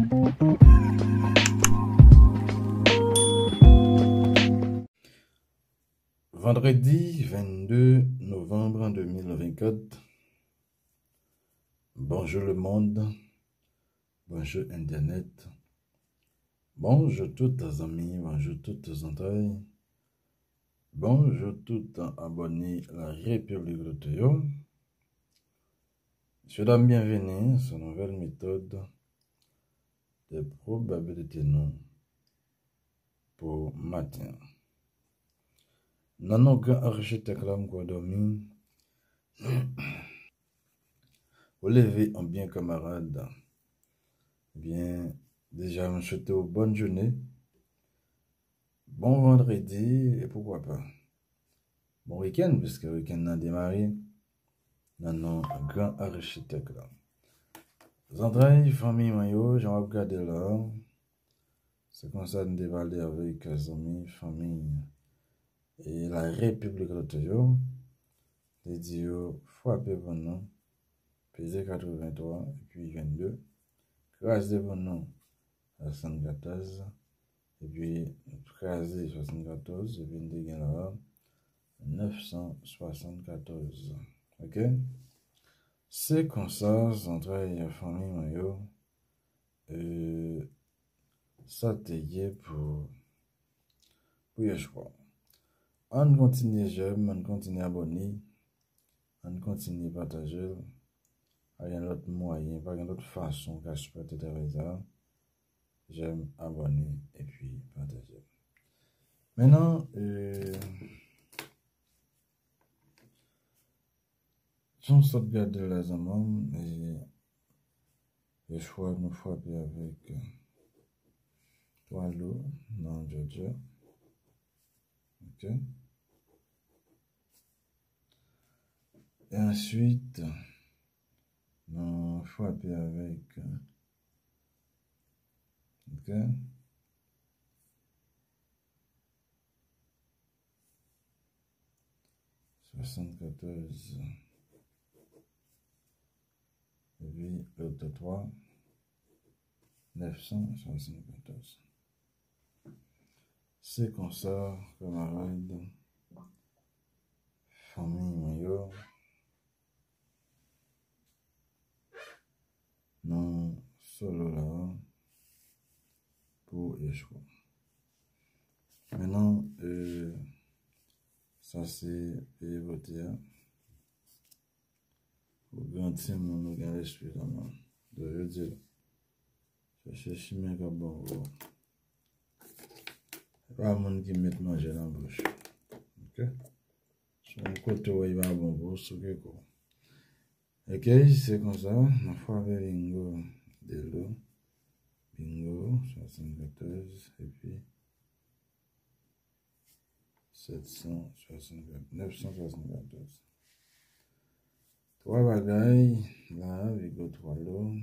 Vendredi 22 novembre 2024. Bonjour le monde, bonjour Internet, bonjour toutes les amis, bonjour toutes les entrailles, bonjour toutes abonnés à la République de Toyo. Je donne bienvenue à cette nouvelle méthode de probabilité non pour matin. Nan grand architecte là m'ko dormi. Vous levez en bien camarade. Bien, déjà je souhaite une bonne journée. Bon vendredi et pourquoi pas. Bon week-end puisque le week-end a démarré. Nan grand architecte là. Zandraille, famille mayo, j'en regarder là. C'est comme ça nous dévaler avec les amis, famille et la République de Toyo. Les dieux frappez pour nous. Pesé 83 et puis 22. Crasé pour nous à 74. Et puis crasé 74 et puis nous avons 974. Ok? C'est comme ça, entre la famille mayo. Ça t'aide pour le choix. On continue j'aime, on continue abonner, on continue partager. Il y a un autre moyen, pas une autre façon que je peux te faire ça. J'aime abonner et puis partager. Maintenant, si on saute garder les amants et le choix nous frapper avec 3 lots dans Georgia. Ok. Et ensuite, nous frapper avec ok. 74 et puis l'autre 3 974. C'est comme ça, camarades, famille mayo, non solo là pour les choix. Maintenant, ça c'est voter. Pour garantir mon l'esprit de je dire, je cherche mes gars bon. Pas monde qui met manger dans la bouche. Ok? Son côté où il va bon pour ce que quoi. Ok, c'est comme ça. Ma foi avec bingo de l'eau. Bingo 74 et puis 764 974. 3 bagailles là avec 3 lots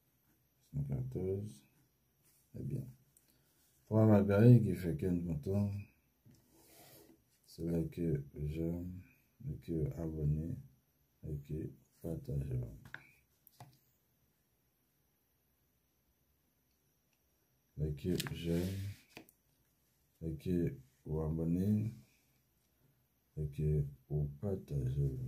114. Eh bien. 3 bagailles qui fait qu'un content. C'est là que j'aime, que abonner et que partager. Et que j'aime, et que vous abonner et que vous partagez.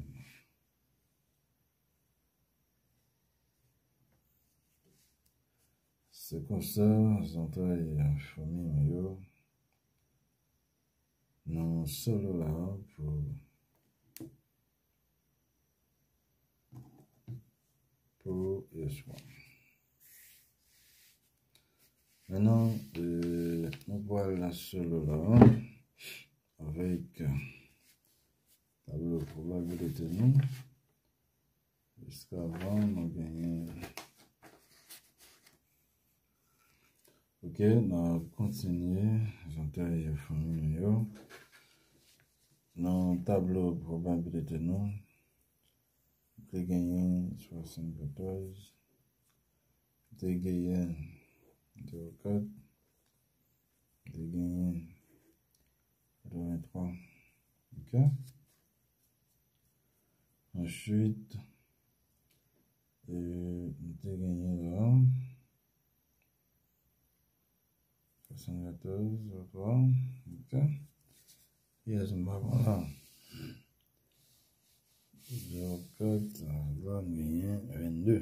C'est comme ça, j'entends famille mayo. Non solo là pour le soir. Maintenant, nous voilà solo là avec tableau probabilité non. Jusqu'avant, nous gagnons. Ok, nous continuons. J'entends famille mayo. Dans le tableau probabilité non, j'ai gagné 74, j'ai gagné 04, j'ai gagné 83. Ok. Ensuite, j'ai gagné là 74, 03. Ok. Yes, voilà. 04, va gagner 22.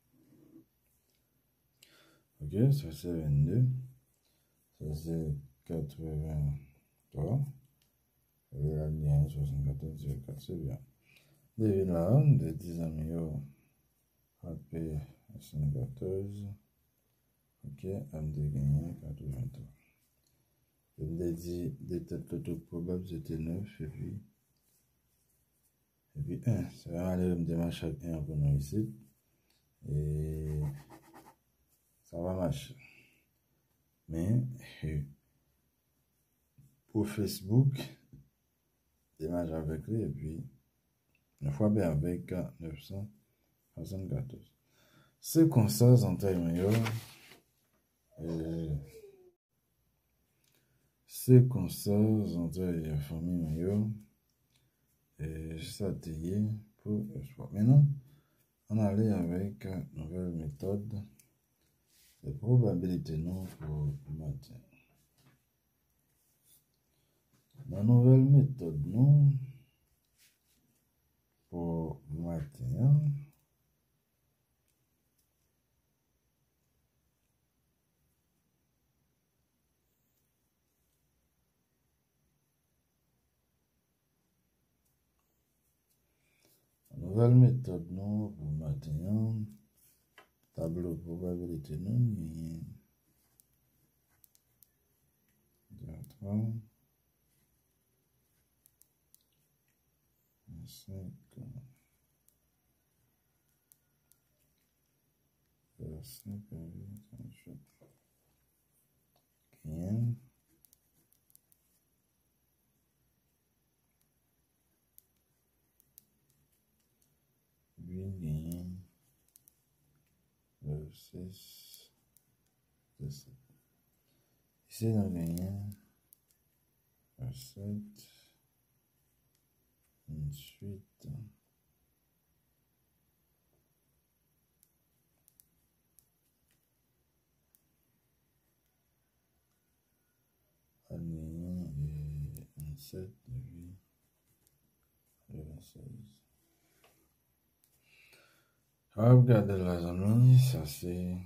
Ok, ça c'est 22. Ça c'est 83. Et la gagne 74, 04, c'est bien. Devine là, de 10 amis, AP 74. Ok, am de gagner 83. Je me dit des têtes le taux probable c'était 9 et puis 1. Ça va aller me démarrer chaque 1 pour nous ici. Et ça va marcher. Mais pour Facebook, démarre avec lui et puis une fois bien avec 974. C'est comme ça, en taille meilleure. C'est comme ça, en taille famille meilleure. Et ça taillé pour le sport. Maintenant, on allait avec une nouvelle méthode de probabilité non pour matin. La nouvelle méthode non pour matin. Nouvelle méthode non pour matin. Tableau probabilité non. 3, 5, 5, 38, 15. Gain, 6, 17. Ici, on gagne 7, 28, on gagne 27, 26. Regardez les amis, ça c'est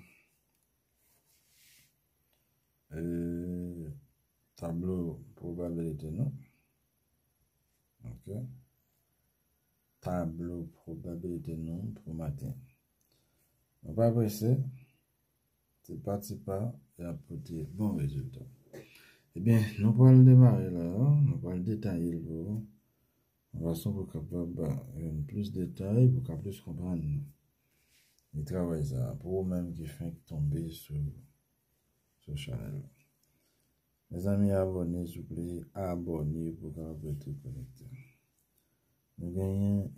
tableau probabilité non. Ok. Tableau probabilité non pour matin. On va presser, c'est parti pas et apporter bon résultat. Eh bien, nous allons démarrer là, nous allons détailler le de façon pour capable plus de détails, pour qu'on puisse comprendre le travail ça, pour vous-même qui fait tomber sur ce channel. Mes amis abonnés, s'il vous plaît, abonnez pour qu'on puisse être connecté. Nous gagnons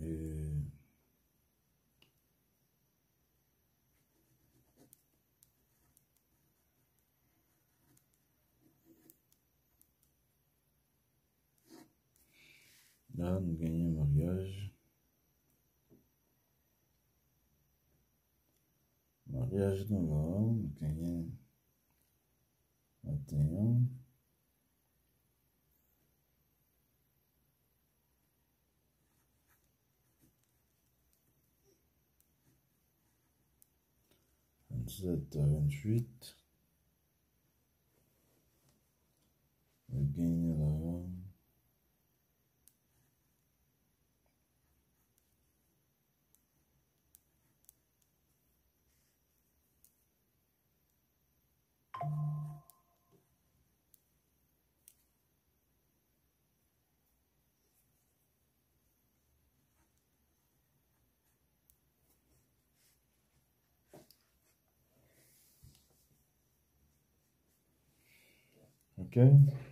là, nous gagnons mariage. Mariage dans l'or, nous gagnons 21. Vingt-sept à 28. Nous gagnons là. Ok?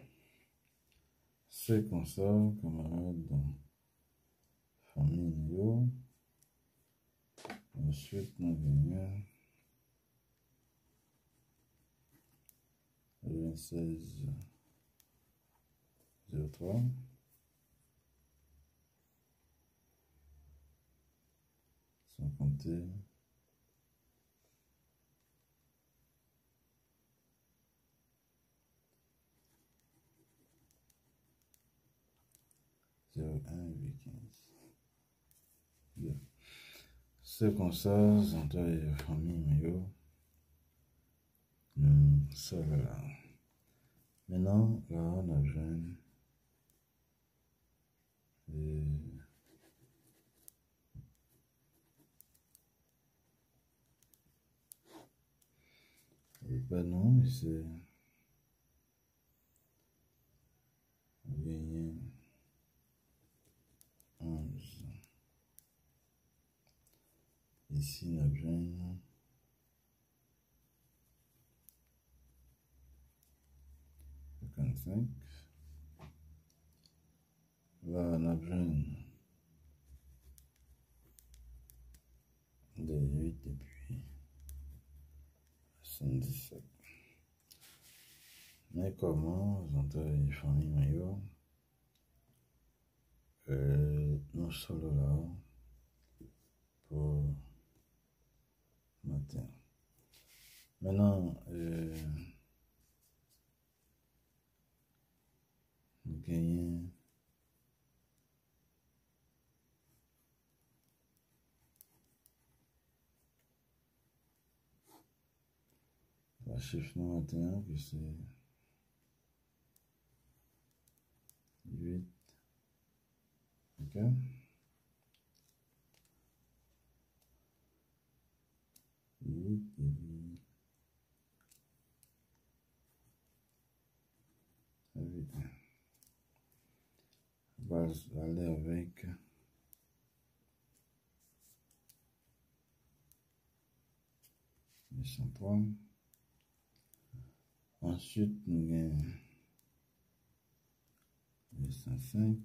C'est comme ça, camarades, famille. Ensuite, nous gagnons 26, 03. Sans compter. 0,1 V15. Bien. C'est comme ça, j'entends la famille maillot. Ça là. Maintenant, là, on a besoin et ben non, c'est gagné 11. Ici, on a besoin 55. Là, on a besoin de 8 et puis 77. Mais comment, j'entends les familles maillot. Nous solo là pour matin. Maintenant, gagner la chiffre 91 que c'est 8. Ok. 8 et puis 8. On va aller avec 103. Ensuite, nous avons 105.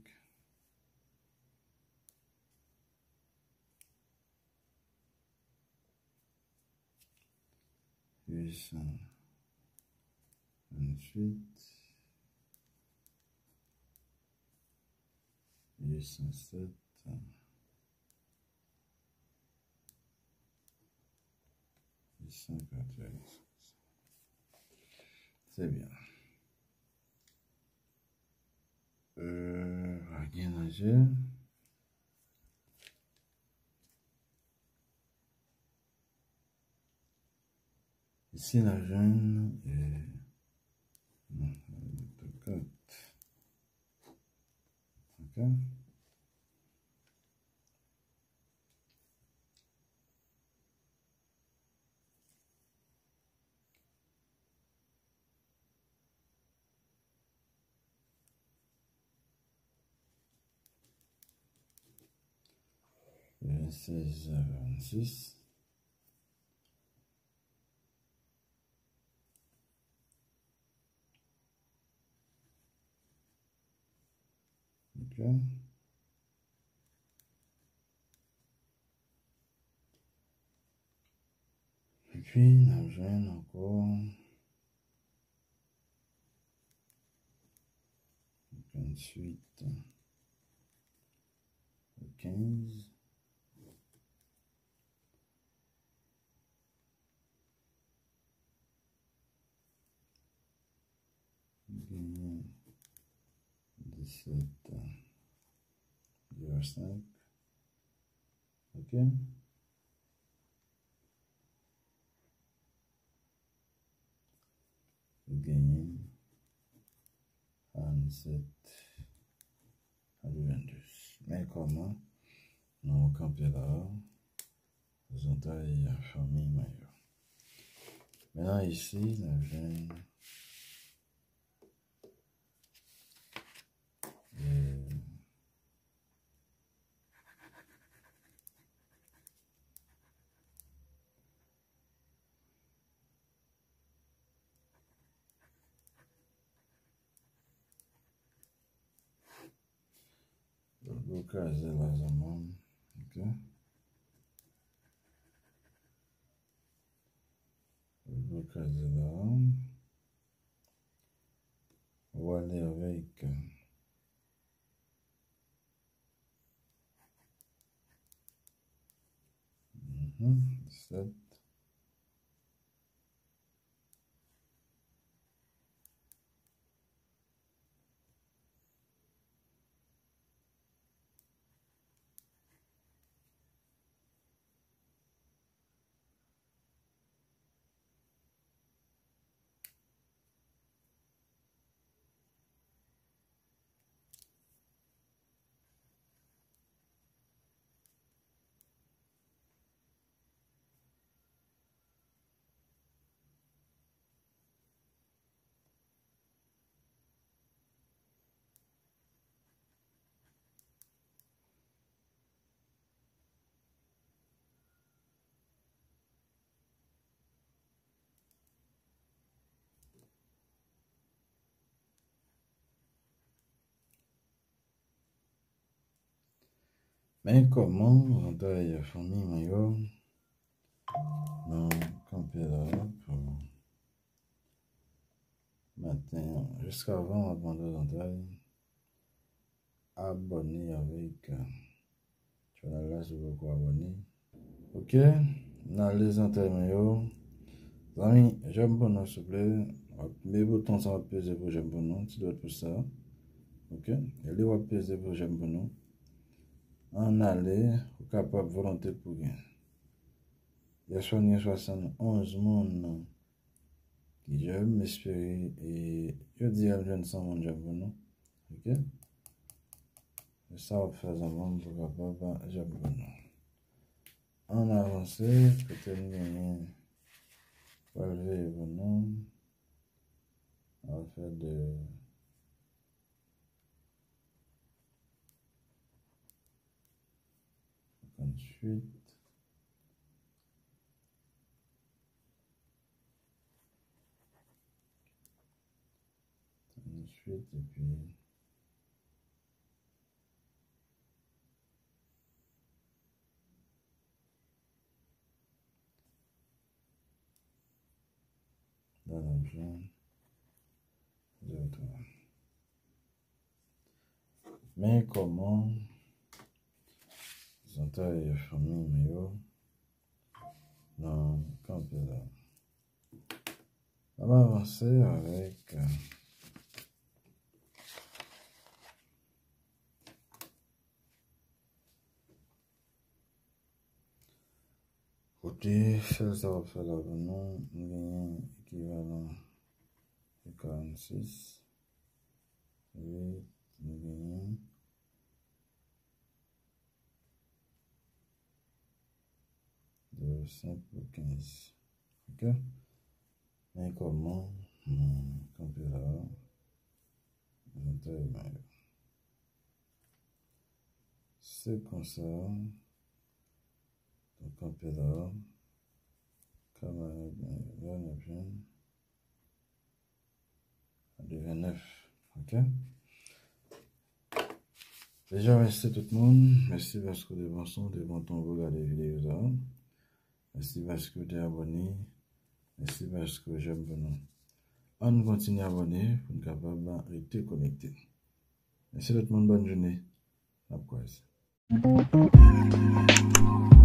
Huit cent 807. 888. C'est bien. Rien à dire. Ici, la jeune est... Non, elle est 4. Ok. Le 16 26. Ok. Et puis, la jeune encore 28, 15. Gagné 17, 05. Ok. Gagné 47 à 22. Mais comment nous camper là, nous avons la famille maillot. Maintenant ici, la veine le caser la zaman. Ok. Le caser là. On va aller avec 7. Mais comment on taille famille maillot dans camper là pour matin jusqu'à avant avant de taille abonné avec tu vas là sur quoi abonner. Ok, dans les entailles maillot. Amis, j'aime pour nous s'il vous plaît. Mais bouton ça va peser pour j'aime pour nous, tu dois être pour ça. Ok, et lui va peser pour j'aime pour nous. En aller, ou capable volonté pour gagner. Il y a 71 monde qui j'aime m'espérer et je dis à jeune 100 monde j'aime pour nous. Ok, et ça va faire un monde pour capable j'aime pour nous. En avancé, peut-être gagner. On va lever pour nous. On va faire de 58. Ensuite, et puis dans l'argent, 03. Mais comment ils ont taille famille meilleur dans le camp là. On va avancer avec côté faire ça va faire l'abonnement, gain équivalent de 46. Et nous de 5 pour 15. Ok? Mais comment mon camper là, c'est comme ça. Donc camper là, camarade, là, bien. 29. Ok? Déjà, merci tout le monde. Merci parce que vous avez devant ton regard des vidéos. Merci parce que vous êtes abonné. Merci parce que j'aime vous. On continue à abonner pour être capable de rester connecté. Merci tout le monde. Bonne journée. À la prochaine.